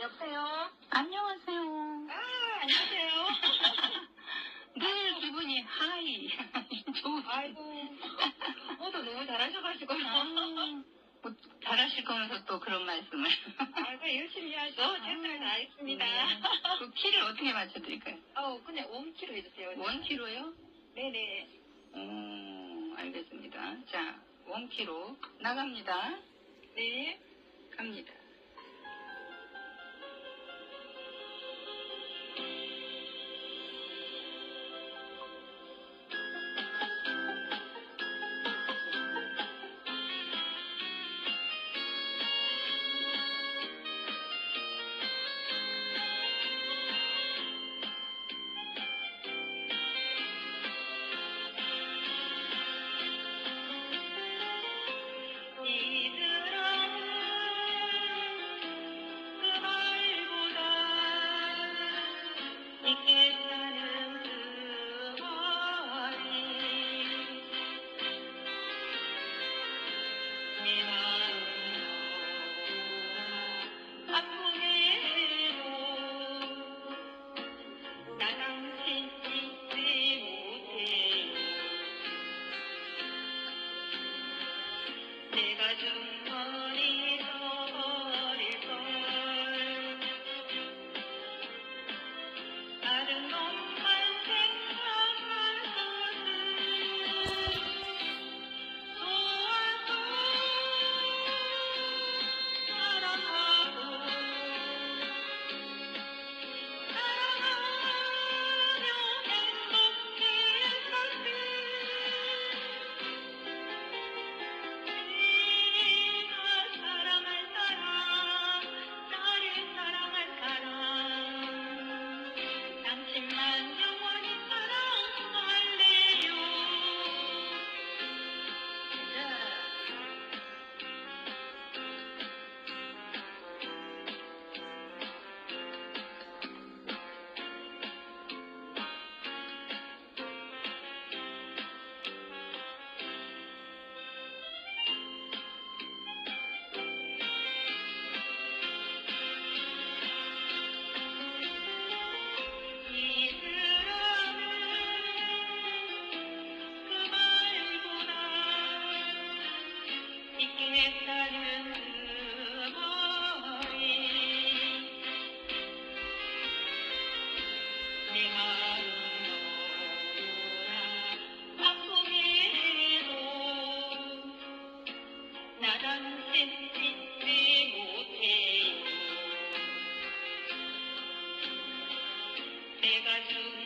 여보세요? 안녕하세요. 안녕하세요. 늘 기분이 하이. 좋으시. 아이고, 오도 너무 잘하셔가지고. 뭐 잘하실 거면서 또 그런 말씀을. 아이고, 열심히 하죠. 최선을 다하겠습니다. 그 키를 어떻게 맞춰드릴까요? 그냥 원키로 해주세요. 원키로요? 네네. 알겠습니다. 자, 원키로 나갑니다. 네. 갑니다. 내가 중머리 서버릴걸 다른 놈만 생각하거든 좋아서 사랑하고 사랑하며 행복했었지 당신만 영원히 사랑할래요. 이 사랑은 그 말보다 있겠다는 그 말이 내 마음 너무나 아프게 해도 나 당신 잊지 못해요. 내가 준